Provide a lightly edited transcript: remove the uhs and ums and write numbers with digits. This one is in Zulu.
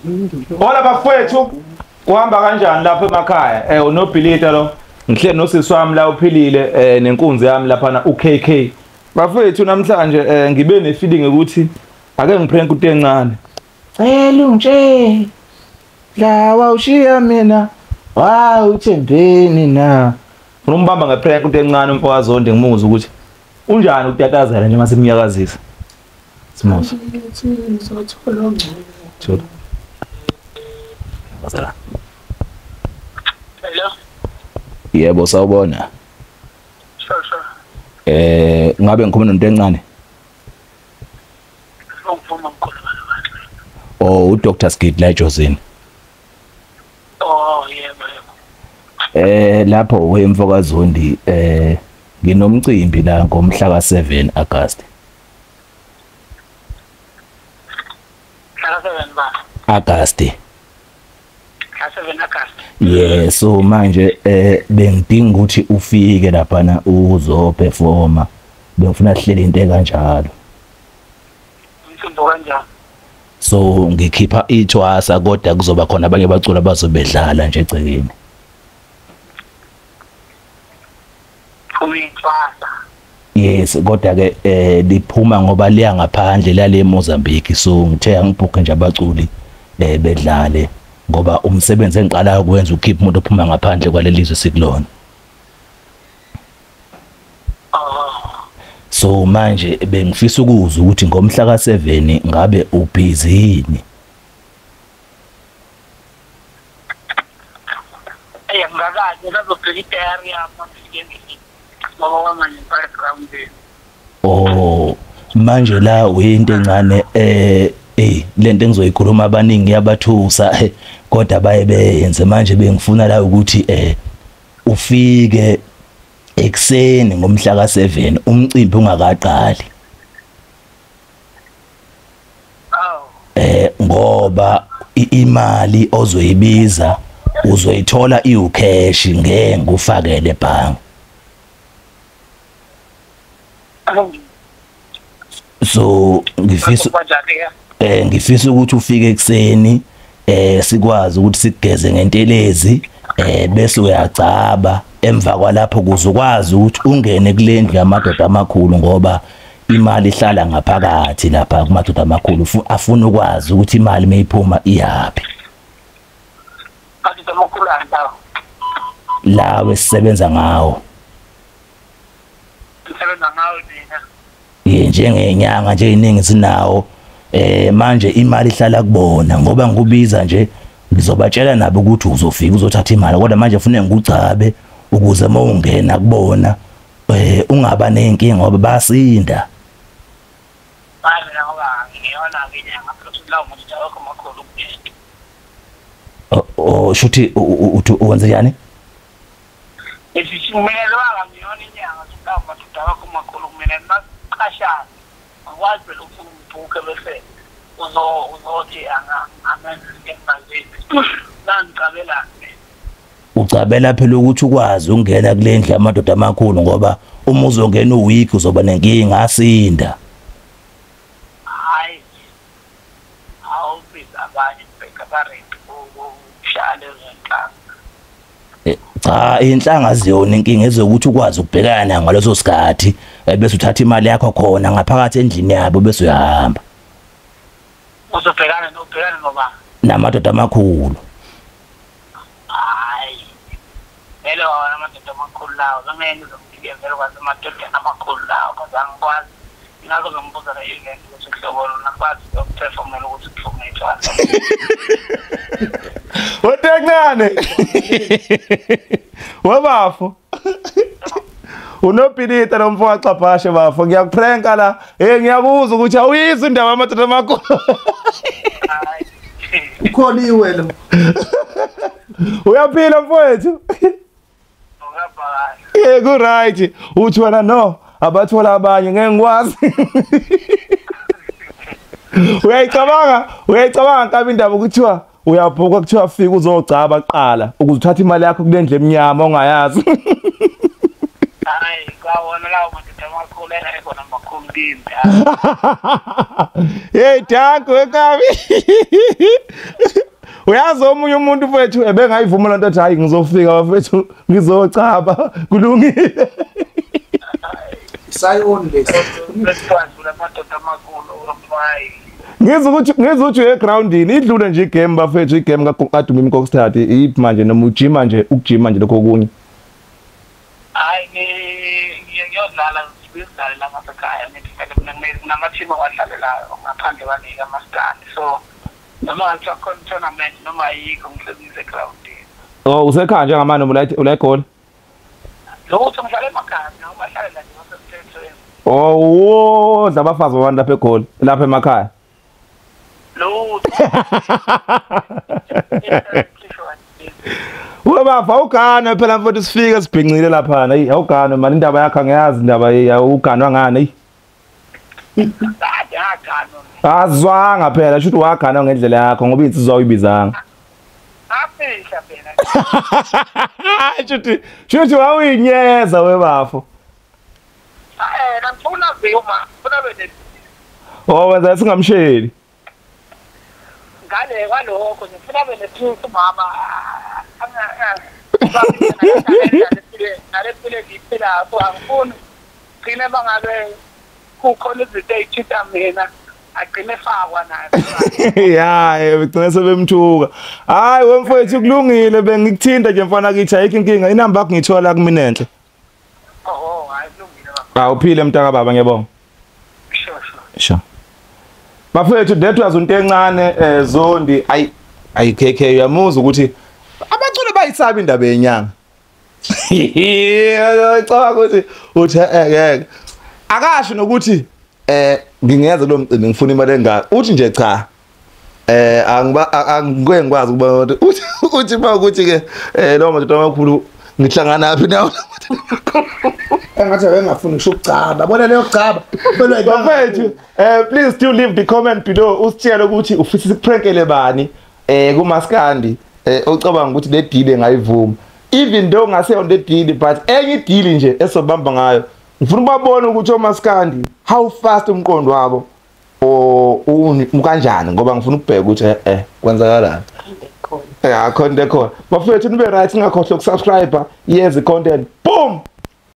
Hola bafowethu, uhamba kanjani lapha emakhaya? Unobhilita lo. Ngihleli nosisi wami la uphilile nenkunzi yami lapha uKK. Bafowethu namhlanje ngibe nefeeling ukuthi ake ngiprank into encane. Cela unje. La wawushiya mina. Wa uthembeni na. Ufuna umbamba ngeprank into encane umfowakazi Zondi ngimuza ukuthi unjani utatazela nje mase mnyakazisa. Simusa. Thola. Wasala. Hello. Yebo sawubona. Sure. Ngabe ngikhuluma nento encane. Ngifuna ukukhuluma nabantu. Oh, uDr. Skid la eJozini. Oh, yebo. Lapho wemfoka Zondi nginomcimbi la ngomhla ka7 August. Mhla 7 ba? August. Mhla 7 August. Yeah, so manje bengidinga ukuthi ufike lapha na uzoperforma. Bengifuna sihlele into ekanjalo. Umthimbo kanjani? So ngikhipha ithwasa kodwa kuzoba khona abanye abaculi abazobedlala nje egcekeni. Uyithwasa. Yes, kodwa ke liphuma ngoba liya ngaphandle la le Mozambique, so ngithe angibhuke nje abaculi bedlale ngoba umsebenzi engiqala ukwenza ukhipha umuntu ophuma ngaphandle kwalelizwe sikulona. So manje bengifisa ukuzwa ukuthi ngomhla ka7 ngabe ubusy yini? Ngakaze ngazobheka area manje ngoba manje background. Oh, manje la uyinto encane lento engizoyikhuluma abaningi yabathusa kodwa baye beyenze manje bengifuna la ukuthi ufike ekseni ngomhla ka7 umcimbi ungakaqali. Ngoba imali ozoyibiza uzoyithola iucash ngeke ufakele ebhanki. So ngifisa ukuthi ufike ekseni sikwazi ukuthi sigeze ngentelezi bese uyagcaba emva kwalapho kuzokwazi ukuthi ungene kulendlu yamadoda amakhulu ngoba imali ihlala ngaphakathi lapha kumadoda amakhulu afuna ukwazi ukuthi imali mayiphuma iyapi. Madoda amakhulu andawo lawe sisebenza ngawo. Sisebenza ngawo mina. Njengenyanga nje iningi sinawo manje imali ihlala kubona ngoba ngikubiza nje ngizobatshela nabo ukuthi uzofika uzothatha imali kodwa manje ufuna ngikuchabe ukuze mawungena kubona ungaba nenkinga ngoba basinda. Hayi mina ngoba ngiyona ngenyanga futhi lawo madoda wakho amakhulu kuphela. Oh shuthi uwenze yani? Mina ngiyona inyanga lawo madoda wakho amakhulu mina naqashana. Akwazi ukuthi ngibhuke bese uzothi amenze ngemali ngicabela. Ucabela phela ukuthi ukwazi ukungena kulendlu yamadoda amakhulu ngoba uma uzongena uweek uzoba nenkinga asinda. Hayi. Awubiza abanye bheka barent ushale zenhlanga. Cha inhlanga ziyona inkinga ezokuthi ukwazi ukubhekana ngaleso sikhathi bese uthatha imali yakho khona ngaphakathi endlini yabo bese uyahamba. Uzobhekana ngoba namadoda amakhulu. Hayi. Hello amadoda amakhulu lawo ngeke ngizomphike vele kwazi amadoda amakhulu lawo kodwa angikwazi ngazo ngimbuza la event ukuthi hlobo nakwazi ukuperformela ukuthi kuphuma ithwala. Wetengane. Wabafo. Unobhilita nomfowabo xaphashe bafo ngiyakupranka la ngiyakuzwa ukuthi awuyizwa indaba yamadoda amakhulu. Ukholiwe lo. Uyaphila mfowethu? Ku right. Uthi wena no abathola abanye ngeke ngikwazi. Uyayicabanga kabi indaba ukuthiwa uyabhuka kuthiwa fika uzogcaba kuqala ukuze uthathe imali yakho kulendle eminyama ongayazi. Hayi kwawona lawo madoda amakhulu ekho namakhulu kimi. Hey, Danko, kabi. Uyazi omunye umuntu mfethu ebengayivuma lento athi hayi ngizofika mfethu ngizocaba kulungile. Sayoni lesi. Lesithandula amadoda amakhulu omfayi. Ngizwe ukuthi egroundini idlule nje igame bafethu igame kaDumi Mkokstad iphi manje noma ujima nje ukujima nje lokho kunye. Hayi ngiyodlala ngizidlala la ngasekhaya ngithi namathimu awadlalelayo ngaphandle kwanika amaskandi so noma ngathiwa khona tournament noma yikho ngihlezi egroundini. Oh usekhaya njengamanje ula goal. Lokho ngihlala emakhaya noma hlala la ngasemthethweni. Oh dla abafazi babantu lapha eGoli lapha emakhaya. Ubafa ugana phela mfowethu sifike sibhincile lapha na awugana manje indaba yakhe angiyazi indaba uganwa ngani azwanga phela shuthi wagana ngendlela yakho ngoba insizwa uyibizanga afihla phela shuthi wawinyeza webafo ngifuna vuma ngifuna bene wenza singamsheli ngale kwalokho ngifuna bene phisa mama nalephile ngiphila apho angifuni gcine bangabe kukhona izinto ey'thitha mina agcine efakwa nayo ya begcine sebemthuka hayi wemfowethu kulungile bengikuthinta nje mfana kithi ayikho inkinga inamba yakho ngithola kumina enhle hayi kulungile awuphile mntaka baba ngiyabonga sure bafethu that was into encane Zondi ayi KK uyamuza ukuthi abaculi bayisaba indaba yenyanga ngicabanga ukuthi uthi ngeke akasho nokuthi ngingenza lo mcimbi ngifuna imali engaka uthi nje cha angikwe ngikwazi ukuba uthi ukuthi ke lo madoda amakhulu ngihlangana naphi nawo Engathi ngingafuni ngisho ukucaba bona leyo kucaba bafethu please do leave the comment below usitshela ukuthi ufisa sikuprankele bani kumaskandi ocabanga ukuthi le deal engayivuma even though ngase on the deal but enye deal nje esobamba ngayo ngifuna ubabone ukuthi omaskandi how fast umqondo wabo kanjani ngoba ngifuna ukubheka ukuthi kwenzakalani content khona bafethu nibe right ngakhohle ukusubscribe yes content boom